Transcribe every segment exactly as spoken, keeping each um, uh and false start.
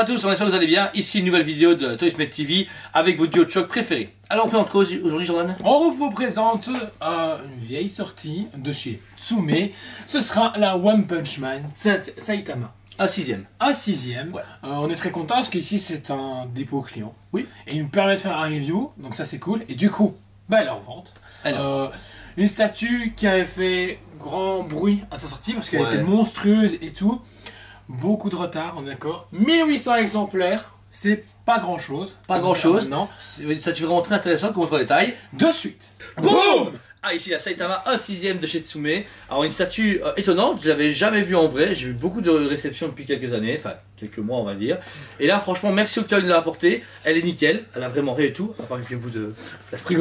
à tous, on espère que vous allez bien. Ici une nouvelle vidéo de Toysmate T V avec vos duos de choc préférés. Alors on présente quoi aujourd'hui, Jordan? On vous présente euh, une vieille sortie de chez Tsume. Ce sera la One Punch Man Saitama. Un sixième. Un sixième. Ouais. Euh, on est très content parce qu'ici c'est un dépôt client. Oui. Et il nous permet de faire un review, donc ça c'est cool. Et du coup, bah, elle est en vente. Euh, une statue qui avait fait grand bruit à sa sortie parce qu'elle ouais. était monstrueuse et tout. Beaucoup de retard, on est d'accord. mille huit cents exemplaires, c'est pas grand chose. Pas grand chose. Non. C'est une statue vraiment très intéressante, qu'on montre en détail. De suite. Boum! Ah, ici la Saitama, un sixième de chez Tsume. Alors une statue euh, étonnante, je l'avais jamais vue en vrai. J'ai eu beaucoup de réceptions depuis quelques années, enfin quelques mois on va dire. Et là franchement merci au cas où il l'a apporté. Elle est nickel, elle a vraiment rien et tout, à part quelques bouts de plastique.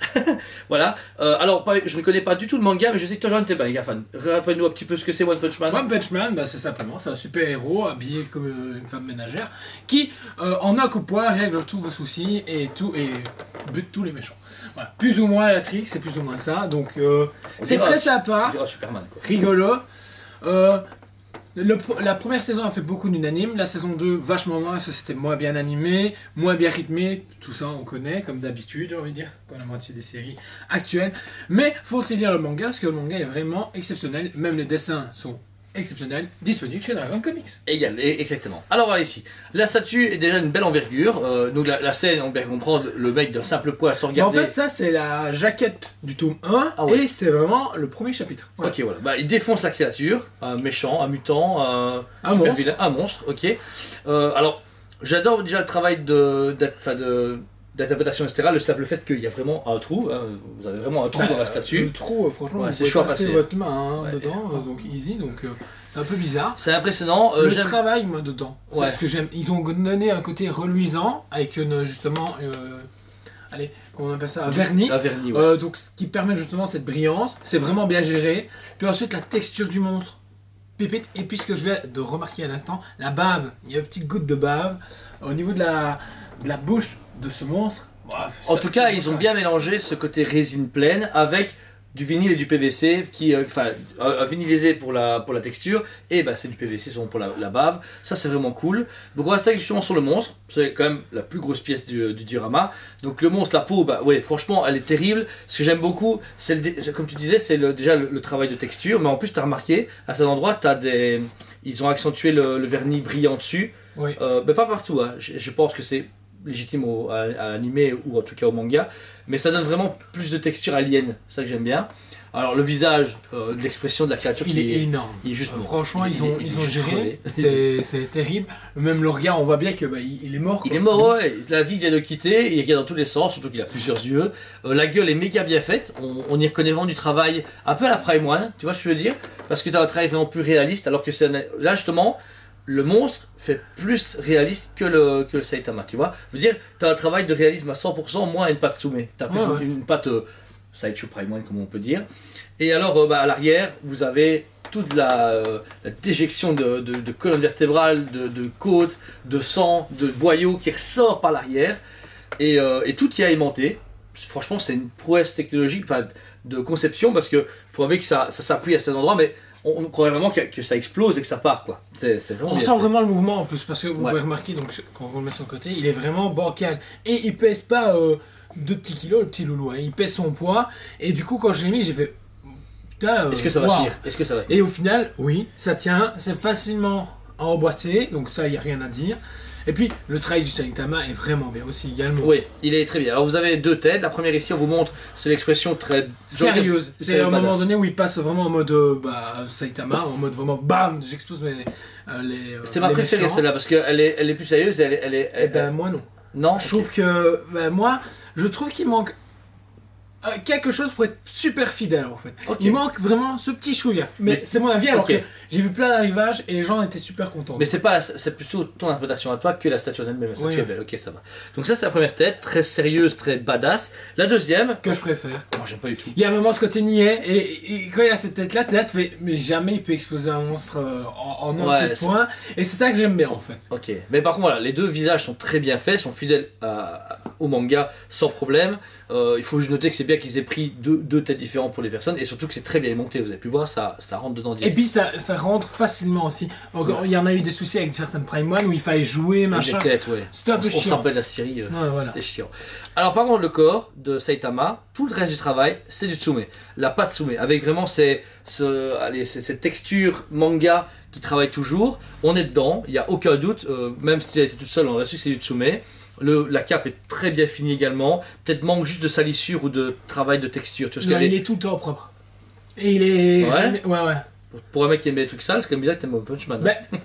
Voilà. Euh, alors pas, je ne connais pas du tout le manga, mais je sais que toi Jean t'es pas méga fan. Rappelle-nous un petit peu ce que c'est One Punch Man. One Punch Man, bah, c'est simplement, c'est un super héros habillé comme euh, une femme ménagère qui euh, en un coup de poing règle tous vos soucis et tout et bute tous les méchants. Voilà. Plus ou moins la trick, c'est plus ou moins ça. Donc euh, c'est très sympa, Superman, quoi. rigolo. Euh, le, la première saison a fait beaucoup d'unanimes, la saison deux vachement moins, ça c'était moins bien animé, moins bien rythmé, tout ça on connaît comme d'habitude, j'ai envie de dire, comme la moitié des séries actuelles. Mais faut aussi lire le manga parce que le manga est vraiment exceptionnel, même les dessins sont exceptionnel, disponible chez Dragon Comics. Égal, exactement. Alors voilà ici, la statue est déjà une belle envergure, euh, donc la, la scène, on peut comprendre le mec d'un simple poids sans regarder. En fait ça c'est la jaquette du tome un, ah ouais. Et c'est vraiment le premier chapitre. Ouais. Ok voilà, bah, il défonce la créature, un méchant, un mutant, un, un super monstre. Vilain, un monstre, ok. Euh, alors, j'adore déjà le travail de... de d'interprétation, et cetera. Le simple fait qu'il y a vraiment un trou, hein, vous avez vraiment un trou bah, dans la statue. Le trou, franchement, ouais, c'est chaud à passer passer. votre main hein, ouais. dedans, euh, donc easy, donc euh, c'est un peu bizarre. C'est impressionnant. Euh, le travail, moi, dedans, ouais. c'est ce que j'aime. Ils ont donné un côté reluisant avec une, justement, euh, allez, comment on appelle ça, un vernis. Un vernis, ouais. euh, donc ce qui permet justement cette brillance. C'est vraiment bien géré. Puis ensuite la texture du monstre. Pépite. Et puis ce que je viens de remarquer à l'instant, la bave. Il y a une petite goutte de bave au niveau de la, de la bouche de ce monstre. Bref, en ça, tout cas, ils ont bien mélangé ce côté résine pleine avec du vinyle et du P V C, qui, euh, enfin, un vinylisé pour la, pour la texture, et bah, c'est du P V C pour la, la bave. Ça, c'est vraiment cool. Donc, on reste justement sur le monstre. C'est quand même la plus grosse pièce du, du diorama. Donc, le monstre, la peau, bah, ouais, franchement, elle est terrible. Ce que j'aime beaucoup, c'est comme tu disais, c'est déjà le, le travail de texture. Mais en plus, tu as remarqué, à cet endroit, t'as des, ils ont accentué le, le vernis brillant dessus. Oui. Euh, mais pas partout. Hein. Je, je pense que c'est légitime au, à, à l'animé ou en tout cas au manga, mais ça donne vraiment plus de texture alien, c'est ça que j'aime bien. Alors le visage, euh, l'expression de la créature, il qui est, est énorme. Il est juste euh, franchement, il, ils ont, il, ils il ont géré. C'est terrible. Même le regard, on voit bien que bah, il, il est mort. Il quoi. est mort, ouais. La vie vient de quitter. Il regarde dans tous les sens, surtout qu'il a plusieurs yeux. Euh, la gueule est méga bien faite. On, on y reconnaît vraiment du travail, un peu à la Prime One. Tu vois ce que je veux dire? Parce que tu as un travail vraiment plus réaliste, alors que c'est là justement. Le monstre fait plus réaliste que le, que le Saitama, tu vois. Je veux dire, tu as un travail de réalisme à cent pour cent, moins une patte Tsume. Tu as plus ouais, une, ouais. une patte euh, Sideshow Prime One, comme on peut dire. Et alors, euh, bah, à l'arrière, vous avez toute la, euh, la déjection de, de, de colonne vertébrale, de, de côte, de sang, de boyaux qui ressort par l'arrière. Et, euh, et tout y est aimanté. Franchement, c'est une prouesse technologique, enfin, de conception, parce qu'il faut avouer que ça, ça s'appuie à ces endroits, mais on croirait vraiment que, que ça explose et que ça part, quoi. C'est vraiment. On sent vraiment le mouvement en plus, parce que vous ouais. pouvez remarquer, donc quand vous le mettez sur le côté, il est vraiment bancal. Et il pèse pas euh, deux petits kilos, le petit loulou, hein. Il pèse son poids. Et du coup, quand je l'ai mis, j'ai fait. Euh, Est-ce que ça va wow. tenir Est-ce que ça va tenir Et au final, oui, ça tient. C'est facilement à emboîter, donc ça, il n'y a rien à dire. Et puis, le travail du Saitama est vraiment bien aussi également. Oui, il est très bien. Alors, vous avez deux têtes. La première ici, on vous montre, c'est l'expression très sérieuse. C'est à un moment donné où il passe vraiment en mode euh, bah, Saitama, en mode vraiment bam, j'explose mes, euh, les. Euh, c'est ma préférée celle-là parce qu'elle est, elle est plus sérieuse. Et elle, elle est. Elle, eh ben, moi non. Non. Je okay. trouve que, ben, moi, je trouve qu'il manque quelque chose pour être super fidèle en fait. Okay. Il manque vraiment ce petit chouïa. Mais, mais c'est mon avis alors okay. que j'ai vu plein d'arrivages et les gens étaient super contents. Mais c'est pas, c'est plutôt ton interprétation à toi que la statue en elle-même. La statue oui. est belle, ok ça va. Donc ça c'est la première tête, très sérieuse, très badass. La deuxième... Que je préfère. Moi j'aime pas du tout. Il y a vraiment ce côté niais et, et quand il a cette tête-là, t'es là, tu fais mais jamais il peut exploser un monstre en, en un ouais, coup de poing. Et c'est ça que j'aime bien en fait. Ok. Mais par contre voilà, les deux visages sont très bien faits, sont fidèles à, à, au manga sans problème. Euh, il faut juste noter que c'est bien bien qu'ils aient pris deux, deux têtes différentes pour les personnes, et surtout que c'est très bien monté, vous avez pu voir, ça, ça rentre dedans direct. Et puis ça, ça rentre facilement aussi. Encore, Ouais. il y en a eu des soucis avec certaines Prime One où il fallait jouer, machin. Des têtes, ouais. C'était un peu On, on se chiant. rappelle la série, euh, Ouais, voilà. c'était chiant. Alors par contre, le corps de Saitama, tout le reste du travail, c'est du Tsume. La patte Tsume, avec vraiment ces, ce, allez, ces, cette texture manga qui travaille toujours. On est dedans, il n'y a aucun doute, euh, même si tu as été toute seule, on aurait su que c'est du Tsume. Le, la cape est très bien finie également. Peut-être manque juste de salissure ou de travail de texture. Tu vois ce Non, qu'elle il est... est tout le temps propre. Et il est. Ouais. jamais- Ouais, ouais. Pour- Pour un mec qui aime des trucs sales, c'est quand même bizarre que t'aimes One Punch Man. hein. Ben,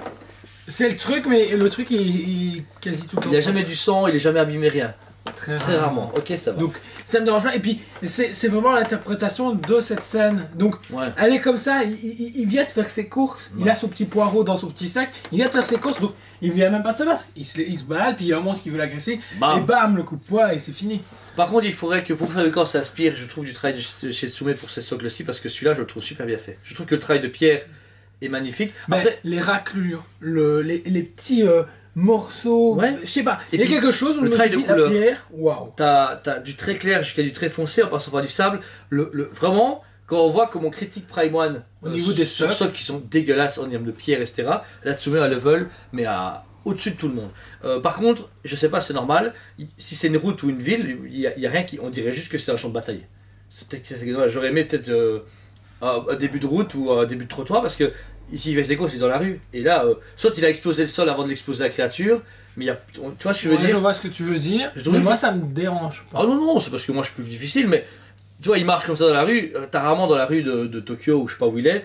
c'est le truc, mais le truc il, il est quasi tout le temps. Il a jamais du sang, il est jamais abîmé rien. Très, Très rarement. Ok, ça va. Donc ça me dérange pas. Et puis c'est c'est vraiment l'interprétation de cette scène. Donc Ouais. elle est comme ça, il, il- il vient de faire ses courses, il Ouais. a son petit poireau dans son petit sac, il vient de faire ses courses, donc il vient même pas de se battre. Il se, il se balade, puis il y a un monstre qui veut l'agresser, Bam. et bam, le coup de poing, et c'est fini. Par contre, il faudrait que pour faire le corps s'inspire, je trouve, du travail de chez Tsume pour ces socles-ci, parce que celui-là, je le trouve super bien fait. Je trouve que le travail de Pierre est magnifique. Mais Après, les raclures, le, les, les petits euh, morceaux, Ouais. je sais pas, Et il y a puis, quelque chose où le je me travail suis de dit, la couleur. pierre, waouh. t'as as du très clair jusqu'à du très foncé en passant par du sable. Le, le, vraiment, quand on voit comme on critique Prime One Au niveau des sur socles. socles qui sont dégueulasses en termes de pierre, et cetera, là, Tsume a level, mais à au-dessus de tout le monde. Euh, par contre, je sais pas, c'est normal. il- Si c'est une route ou une ville, il y, a- il y a rien qui. On dirait juste que c'est un champ de bataille. C'est peut-être que c'est dommage. J'aurais aimé peut-être euh, un, un début de route ou un début de trottoir parce que ici il fait ses courses, c'est dans la rue. Et là, euh, soit il a explosé le sol avant de l'exploser la créature, mais il y a. Tu vois ce que je veux Ouais, dire? je vois ce que tu veux dire, Je trouve mais que- moi ça me dérange pas. Ah non, non, c'est parce que moi je suis plus difficile, mais tu vois, il marche comme ça dans la rue. euh, T'as rarement dans la rue de, de Tokyo ou je sais pas où il est,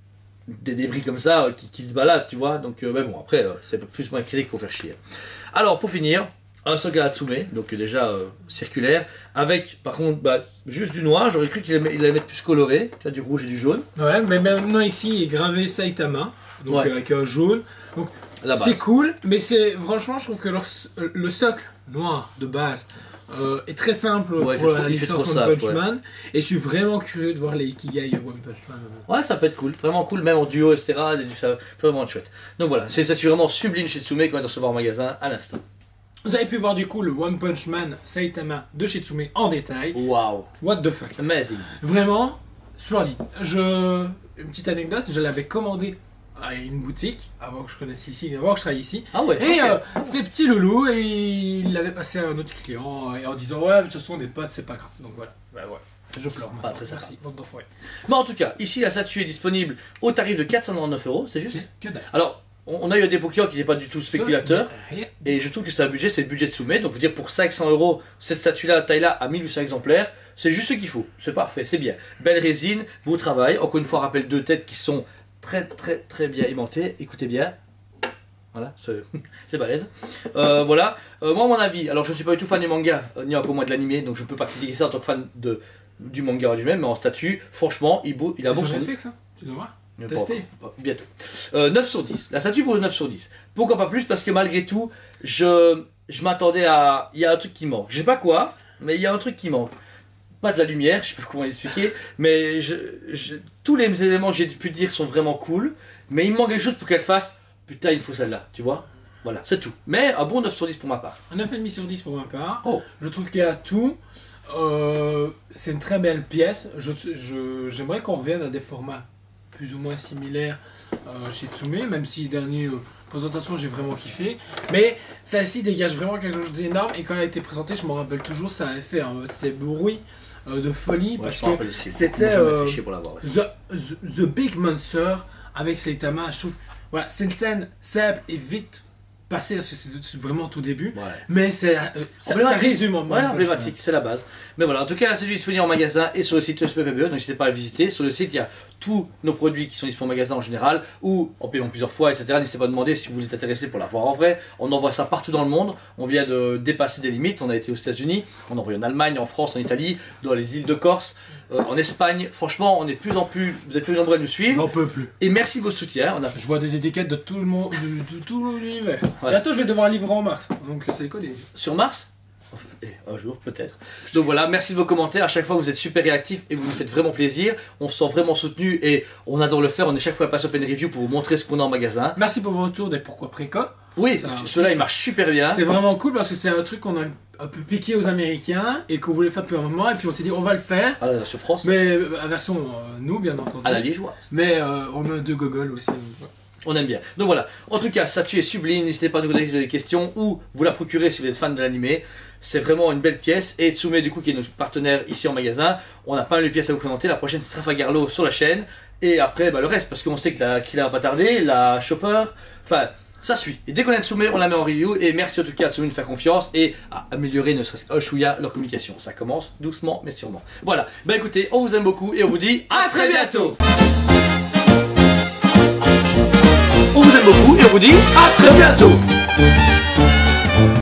des débris comme ça euh, qui, qui se baladent, tu vois. Donc, euh, mais bon, après, euh, c'est plus moins critique pour faire chier. Alors, pour finir, un Soga Hatsume, donc euh, déjà euh, circulaire, avec par contre bah, juste du noir. J'aurais cru qu'il allait, il allait mettre plus coloré, tu vois, du rouge et du jaune. Ouais, mais maintenant ici il est gravé Saitama, donc Ouais. euh, avec un jaune. À la base. C'est cool, mais c'est franchement, je trouve que leur- le socle noir de base euh, est très simple Ouais, il pour fait trop- la il fait licence trop One simple, Punch ouais. Man. Et je suis vraiment curieux de voir les Ikigai One Punch Man. Ouais, ça peut être cool, vraiment cool, même en duo, et cetera. Ça peut vraiment être chouette. Donc voilà, c'est ça, c'est vraiment sublime chez Tsume quand on se voit en magasin à l'instant. Vous avez pu voir du coup le One Punch Man Saitama de Shitsume en détail. Waouh, What the fuck. amazing. Vraiment, splendide. Je... Une petite anecdote, je l'avais commandé à une boutique avant que je connaisse ici, avant que je travaille ici. Ah ouais, Et ok. euh, c'est petit loulou et il l'avait passé à un autre client et en disant ouais, mais de toute façon on est potes, c'est pas grave. Donc voilà. Bah ouais. Je pleure. Pas maintenant. très sympa. Merci. Bande d'enfoirés. Mais en tout cas, ici la statue est disponible au tarif de quatre cent quatre-vingt-neuf euros, c'est juste. C'est que dalle. Alors, on on a eu un dépôt client qui n'est pas du tout spéculateur, Ça, mais rien. et je trouve que c'est un budget, c'est le budget de Tsume, donc vous dire pour cinq cents euros, cette statue-là, taille-là, à mille huit cents exemplaires, c'est juste ce qu'il faut, c'est parfait, c'est bien. Belle résine, beau travail, encore une fois, rappelle deux têtes qui sont très très très bien aimantées, écoutez bien. Voilà, c'est c'est balèze. Euh, voilà, Euh, moi mon avis, alors je ne suis pas du tout fan du manga, euh, ni encore moins de l'animé, donc je ne peux pas critiquer ça en tant que fan de, du manga en lui-même, mais en statut, franchement, il, beau, il a C'est bon sur son... Netflix, hein. Tu dois voir. Mais Testé. pas- pas- bientôt. Euh, neuf sur dix. La statue vaut neuf sur dix. Pourquoi pas plus? Parce que malgré tout, je, je m'attendais à... Il y a un truc qui manque. Je sais pas quoi, mais il y a un truc qui manque. Pas de la lumière, je sais pas comment l'expliquer, mais je, je- tous les éléments que j'ai pu dire sont vraiment cool, mais il me manque quelque chose pour qu'elle fasse putain, il faut celle-là, tu vois? Voilà, c'est tout. Mais un bon neuf sur dix pour ma part. Un neuf virgule cinq sur dix pour ma part. Oh. Je trouve qu'il y a tout. Euh, c'est une très belle pièce. Je, je- j'aimerais qu'on revienne à des formats plus ou moins similaires euh, chez Tsume, même si dernier euh, présentation j'ai vraiment kiffé. Mais celle-ci dégage vraiment quelque chose d'énorme et quand elle a été présentée, je me rappelle toujours, ça avait fait un petit bruit euh, de folie parce que c'était, euh, pour l'avoir. Ouais. the, the, the Big Monster avec Saitama. Je trouve, voilà, c'est une scène simple et vite passée parce que c'est c'est vraiment tout début. Ouais. Mais c'est, euh, ça, ça Emblématique. résume en Ouais, emblématique, c'est la base. Mais voilà, en tout cas, c'est disponible en magasin et sur le site S P P B E, donc n'hésitez pas à le visiter. Sur le site, il y a tous nos produits qui sont disponibles en magasin en général, ou en paiement plusieurs fois, et cetera. N'hésitez pas à demander si vous êtes intéressé pour l'avoir en vrai. On envoie ça partout dans le monde. On vient de dépasser des limites. On a été aux États-Unis, on envoie en Allemagne, en France, en Italie, dans les îles de Corse, euh, en Espagne. Franchement, on est de plus en plus, vous êtes plus nombreux à nous suivre. J'en peux plus. Et merci de vos soutiens. On a Je vois des étiquettes de tout le monde, de, de tout l'univers. Ouais. Bientôt, je vais devoir livrer en mars. Donc, c'est quoi des... sur Mars. Et un jour peut-être. Donc voilà, merci de vos commentaires. À chaque fois, vous êtes super réactifs et vous nous faites vraiment plaisir. On se sent vraiment soutenu et on adore le faire. On est chaque fois passé à faire une review pour vous montrer ce qu'on a en magasin. Merci pour vos retours des pourquoi préco. Oui, Ça, ceux-là c'est- ils marchent super bien. C'est vraiment cool parce que c'est un truc qu'on a un peu piqué aux Américains et qu'on voulait faire depuis un moment et puis on s'est dit on va le faire. Ah, la version France, Mais euh, la version euh, nous bien entendu. à la liégeoise. Mais euh, on a deux gogoles aussi. donc, voilà. On aime bien. Donc voilà. En tout cas, Statue est sublime. N'hésitez pas à nous poser des questions ou vous la procurer si vous êtes fan de l'animé. C'est vraiment une belle pièce. Et Tsume, du coup, qui est notre partenaire ici en magasin, on n'a pas mal de pièces à vous présenter. La prochaine, c'est Trafalgarlo sur la chaîne. Et après, bah, le reste, parce qu'on sait que la Killer va pas tarder, la Chopper. Enfin, ça suit. Et dès qu'on a Tsume, on la met en review. Et merci en tout cas à Tsume de faire confiance et à améliorer ne serait-ce qu'un chouïa leur communication. Ça commence doucement, mais sûrement. Voilà. Bah écoutez, on vous aime beaucoup et on vous dit à très bientôt. On vous aime beaucoup et on vous dit à très bientôt.